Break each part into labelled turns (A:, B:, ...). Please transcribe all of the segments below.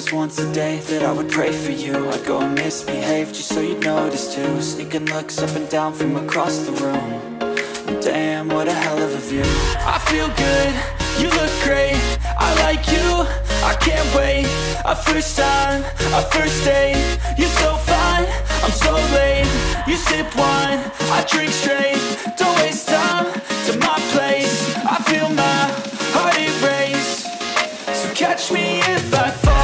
A: just once a day that I would pray for you. I'd go and misbehave just so you'd notice too. Sneaking looks up and down from across the room. Damn, what a hell of a view. I feel good, you look great, I like you, I can't wait. A first time, a first date, you're so fine, I'm so late. You sip wine, I drink straight, don't waste time to my place. I feel my heart erase, so catch me if I fall.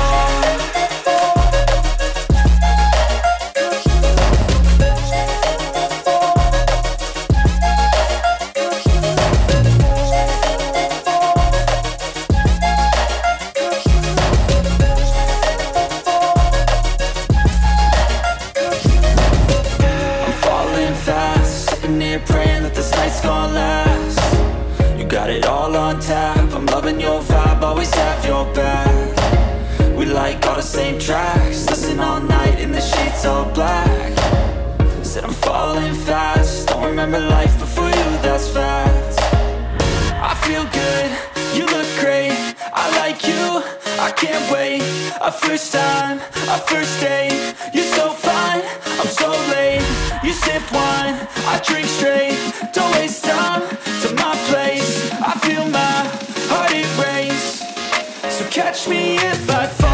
A: Praying that this night's gonna last. You got it all on tap, I'm loving your vibe, always have your back. We like all the same tracks, listen all night in the sheets all black. Said I'm falling fast, don't remember life before you, that's fact. I feel good, you look great, I like you, I can't wait. A first time, a first date, you're so fine, I'm so late. You sip wine, I drink straight, don't waste time to my place. I feel my heart erase, so catch me if I fall.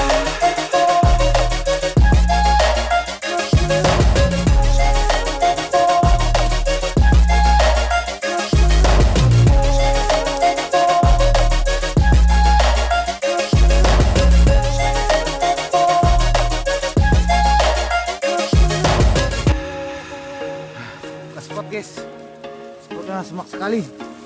B: Spot guys, spotnya semak sekali.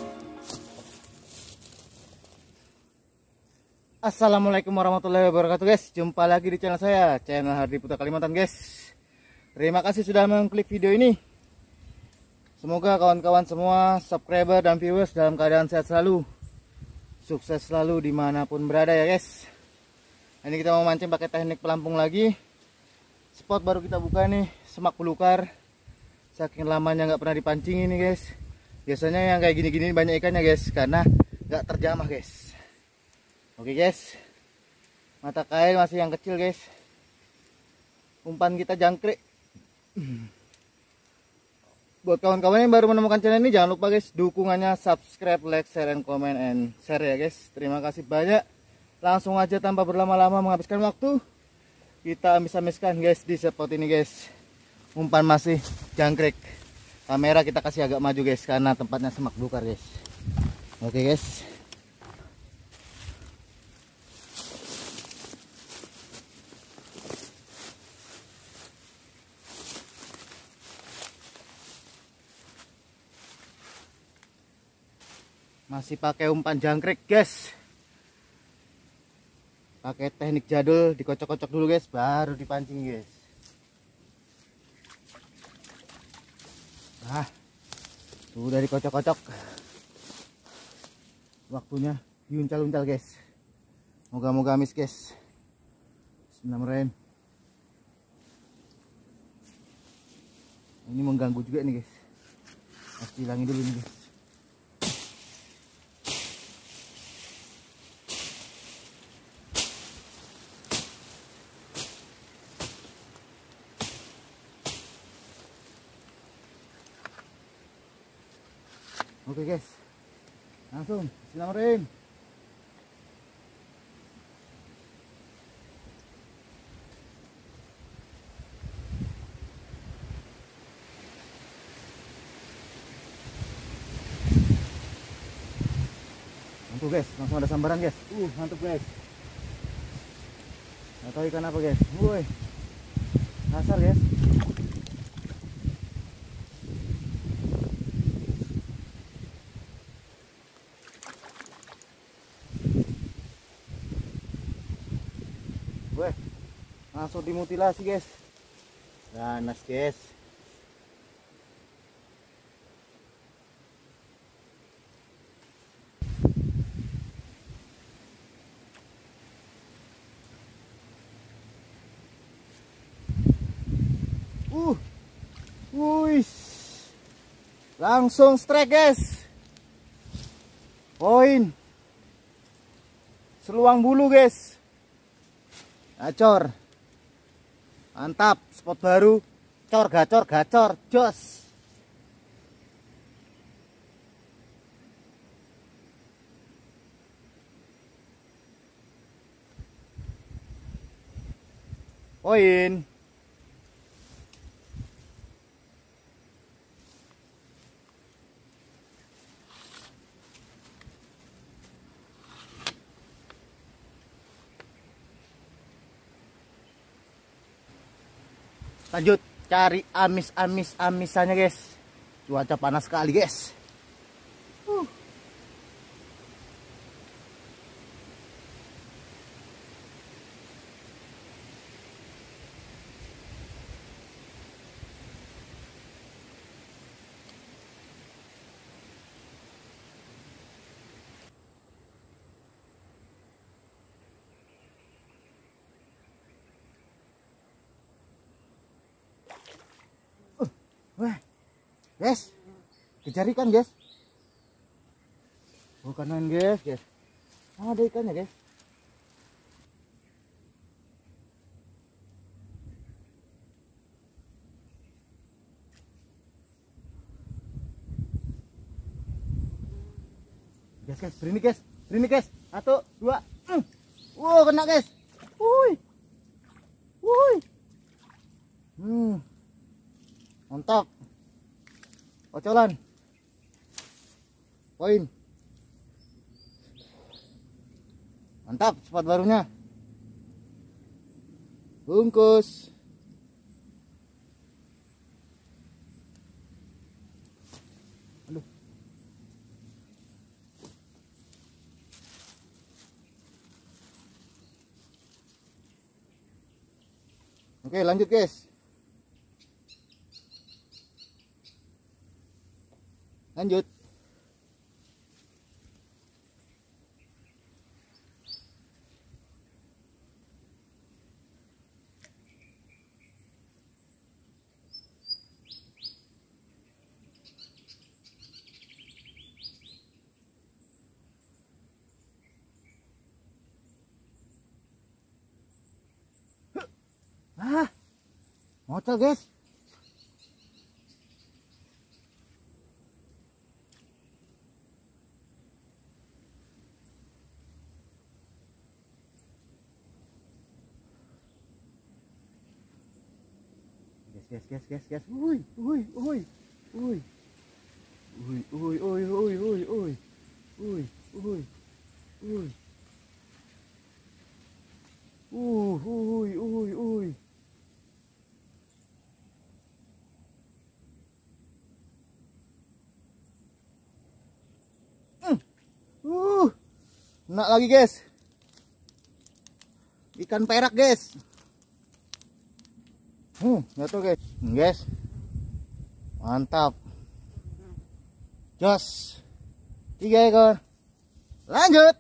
B: Assalamualaikum warahmatullahi wabarakatuh guys. Jumpa lagi di channel saya, channel Hardi Putra Kalimantan guys. Terima kasih sudah mengklik video ini. Semoga kawan-kawan semua, subscriber dan viewers dalam keadaan sehat selalu, sukses selalu dimanapun berada ya guys. Ini kita mau mancing pakai teknik pelampung lagi. Spot baru kita buka nih, semak belukar. Saking lamanya nggak pernah dipancing ini guys. Biasanya yang kayak gini-gini banyak ikannya guys, karena nggak terjamah guys. Oke guys, mata kail masih yang kecil guys. Umpan kita jangkrik. Buat kawan-kawan yang baru menemukan channel ini, jangan lupa guys dukungannya, subscribe, like, share, and comment, and share ya guys. Terima kasih banyak. Langsung aja tanpa berlama-lama menghabiskan waktu, kita amis-amiskan guys di spot ini guys. Umpan masih jangkrik. Kamera kita kasih agak maju guys, karena tempatnya semak belukar guys. Oke guys. Masih pakai umpan jangkrik guys. Pakai teknik jadul, dikocok-kocok dulu guys, baru dipancing guys. Nah, sudah dikocok-kocok. Waktunya diuncal-uncal guys. Moga-moga amis guys. Bismillahirrahmanirrahim. Ini mengganggu juga nih guys. Harus hilangin dulu nih guys. Oke guys, langsung bismillahirrahmanirrahim. Mantap guys, langsung ada sambaran guys. Mantap guys. Nggak tahu ikan apa guys. Woi, kasar guys. Weh, langsung dimutilasi guys. Ganas guys. Wuih, langsung strike guys. Poin seluang bulu guys. Gacor. Mantap, spot baru. Cor, gacor, gacor, jos. Poin. Lanjut cari amisannya guys. Cuaca panas sekali guys. Wah, guys, kejar ikan guys. Oh kanan guys, ada ikannya guys. Berini guys, 1, 2, wow kena guys, wuih, mantap, kocolan, poin, mantap, spot barunya, bungkus. Aduh. Oke lanjut guys. Lanjut. Ngocel guys. Guys. Uy. Enak lagi guys. Ikan perak guys. Jatuh guys. Guys. Mantap. Jos. 3 ekor. Lanjut.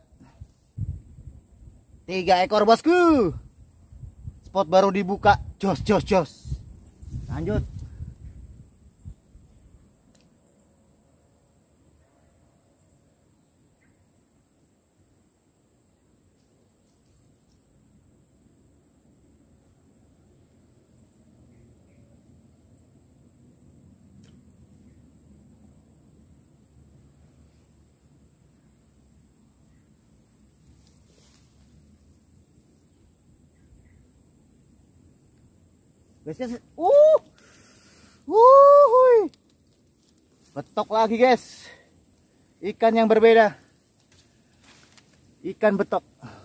B: 3 ekor bosku. Spot baru dibuka. Jos. Lanjut. Guys. Betok lagi guys. Ikan yang berbeda. Ikan betok.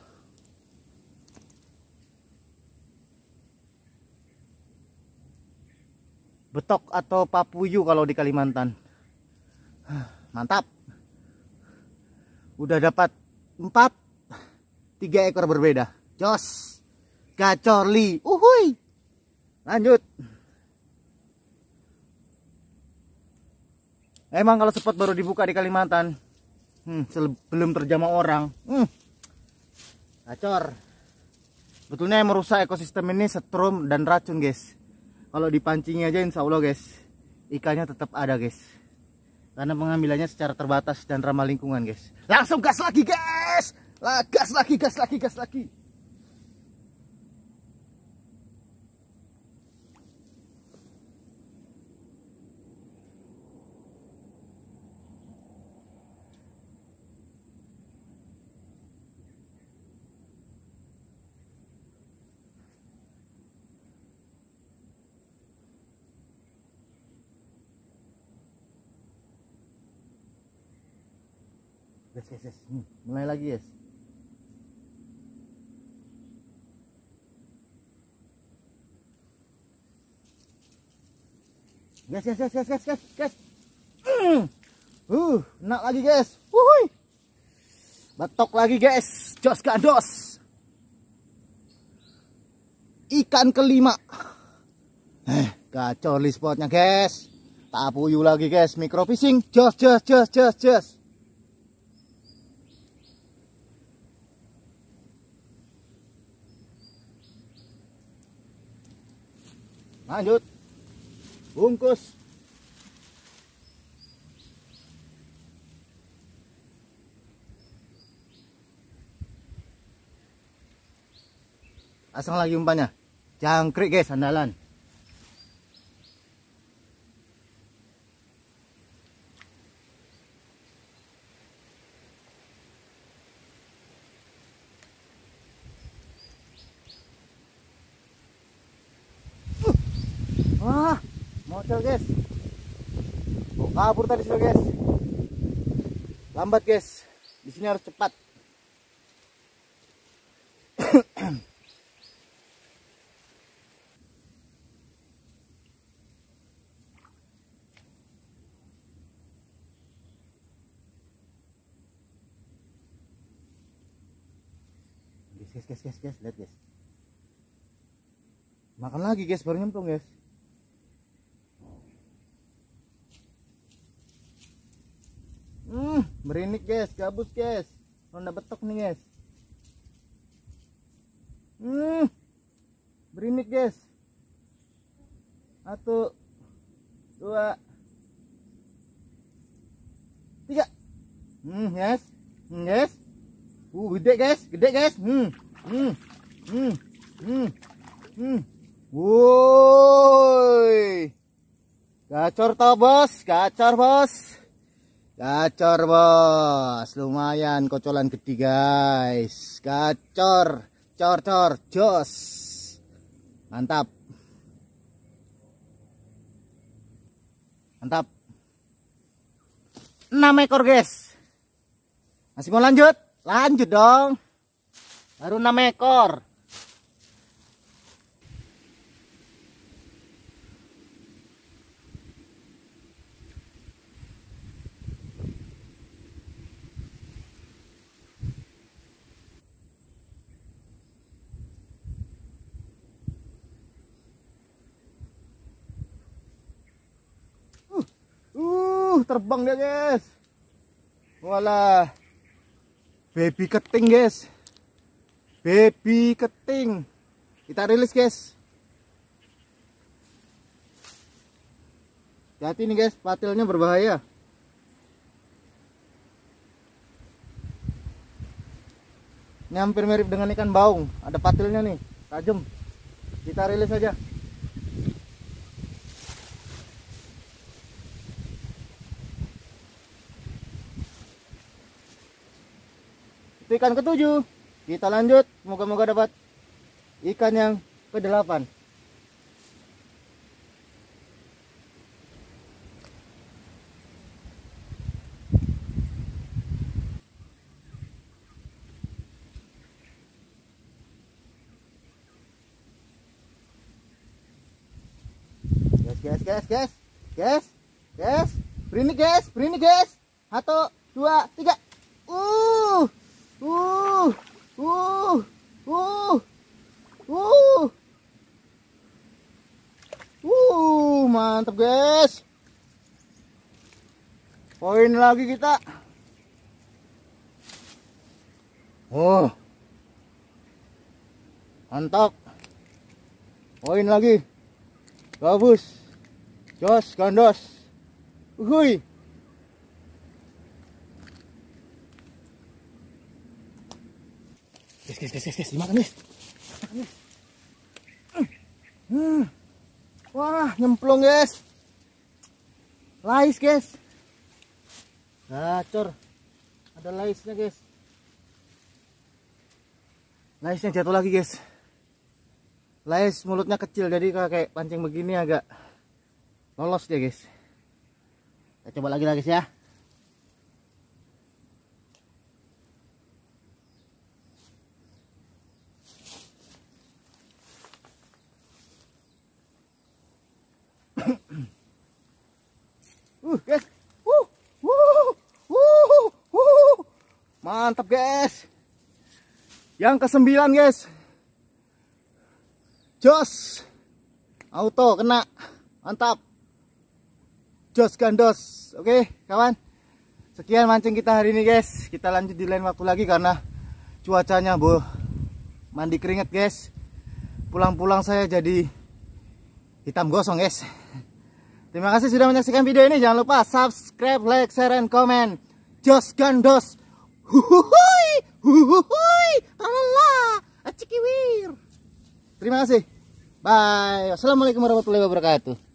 B: Betok atau papuyu kalau di Kalimantan. Mantap. Udah dapat 3 ekor berbeda. Jos. Gacorli. Lanjut. Emang kalau spot baru dibuka di Kalimantan, belum terjamah orang, gacor. Betulnya yang merusak ekosistem ini setrum dan racun guys. Kalau dipancingnya aja insya Allah guys, ikannya tetap ada guys. Karena pengambilannya secara terbatas dan ramah lingkungan guys. Langsung gas lagi guys. Gas lagi. Guys. Mulai lagi guys. Guys. Enak lagi guys. Wuhui. Batok lagi guys. Jos gandos. Ikan kelima. Kacau li spotnya guys. Tak puyuh lagi guys. Micro fishing. Jos. Lanjut. Bungkus. Pasang lagi umpannya. Jangkrik guys, andalan. Wah, mocel guys. Oh, kabur tadi sudah guys. Lambat guys. Di sini harus cepat. Guys, lihat guys. Makan lagi guys, baru nyemplung guys. Berinik guys, gabus guys. Ronda betok nih guys. Berinik guys. 1, 2, 3. Yes. Yes. Gede guys. Woi. Gacor toh bos, gacor bos. Gacor bos, lumayan kocolan gede guys. Gacor, cor, jos. Mantap. 6 ekor guys. Masih mau lanjut? Lanjut dong. Baru 6 ekor. Terbang dia guys. Walah. Baby keting guys. Baby keting. Kita rilis guys. Hati-hati nih guys, patilnya berbahaya. Ini hampir mirip dengan ikan baung. Ada patilnya nih, tajam. Kita rilis aja. Itu ikan ke-7. Kita lanjut, moga-moga dapat ikan yang ke-8. Guys. Berini guys. 1, 2, 3. Mantap guys. Poin lagi kita. Mantap. Poin lagi. Gabus. Jos gandos. Uhuy. Guys, dimakan guys. Wah, nyemplung guys. Lais guys. Gacor. Ada laisnya guys. Laisnya jatuh lagi guys. Lais mulutnya kecil, jadi kayak pancing begini agak lolos dia guys. Kita coba lagi guys ya. mantap guys. Yang ke-9 guys. Jos. Auto kena. Mantap. Jos gandos. Oke kawan. Sekian mancing kita hari ini guys. Kita lanjut di lain waktu lagi karena cuacanya mandi keringet guys. Pulang-pulang saya jadi hitam gosong guys. Terima kasih sudah menyaksikan video ini. Jangan lupa subscribe, like, share, and comment. Jos gandos. Huhuhui. Huhuhui. Talala. Acikiwir. Terima kasih. Bye. Wassalamualaikum warahmatullahi wabarakatuh.